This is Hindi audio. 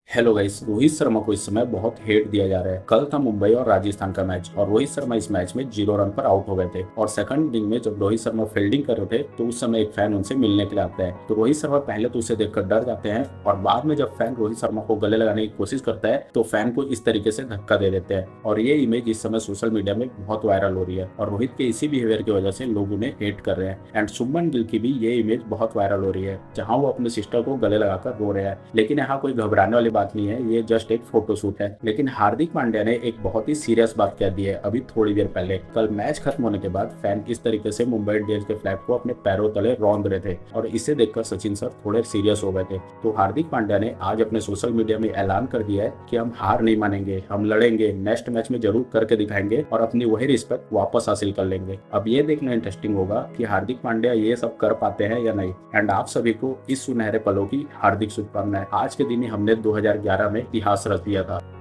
Hello guys. रोहित शर्मा को इस समय बहुत हेट दिया जा रहा है। कल था मुंबई और राजस्थान का मैच और रोहित शर्मा इस मैच में 0 रन पर आउट हो गए थे और सेकंड इनिंग में जब रोहित शर्मा फील्डिंग कर रहे थे तो उस समय एक फैन उनसे मिलने के लिए आता है। तो रोहित शर्मा पहले तो उसे देखकर डर जाते हैं और बाद में जब फैन रोहित शर्मा को गले लगाने की कोशिश करता है तो फैन को इस तरीके से धक्का दे देते हैं और ये इमेज इस समय सोशल मीडिया में बहुत वायरल हो रही है और रोहित के इसी बिहेवियर की वजह से लोग उन्हें हेट कर रहे हैं। एंड शुभमन गिल की भी ये इमेज बहुत वायरल हो रही है जहां वो अपने सिस्टर को गले लगाकर रो रहे हैं। लेकिन यहाँ कोई घबराने वाली बात नहीं है, ये जस्ट एक फोटोशूट है। लेकिन हार्दिक पांड्या ने एक बहुत ही सीरियस बात कह दी है अभी थोड़ी देर पहले। कल मैच खत्म होने के बाद फैन इस तरीके से मुंबई इंडियंस के फ्लैग को अपने पैरों तले रौंद रहे थे और इसे देखकर सचिन सर थोड़े सीरियस हो गए थे। तो हार्दिक पांड्या ने आज अपने सोशल मीडिया में ऐलान कर दिया है कि हम हार नहीं मानेंगे, हम लड़ेंगे, नेक्स्ट मैच में जरूर करके दिखाएंगे और अपनी वही रिस्पेक्ट वापस हासिल कर लेंगे। अब ये देखना इंटरेस्टिंग होगा कि हार्दिक पांड्या ये सब कर पाते हैं या नहीं। एंड आप सभी को इस सुनहरे पलों की हार्दिक शुभकामनाएं। आज के दिन ही हमने 2011 में इतिहास रच दिया था।